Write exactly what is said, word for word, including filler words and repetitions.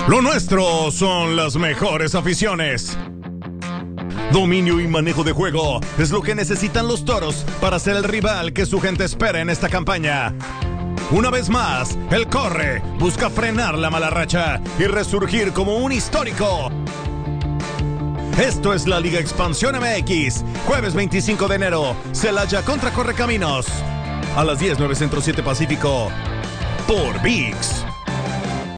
Lo nuestro son las mejores aficiones. Dominio y manejo de juego es lo que necesitan los Toros para ser el rival que su gente espera en esta campaña. Una vez más, el Corre busca frenar la mala racha y resurgir como un histórico. Esto es la Liga Expansión M X, jueves veinticinco de enero, Celaya contra Correcaminos. A las diez, nueve Centro, siete Pacífico, por ViX.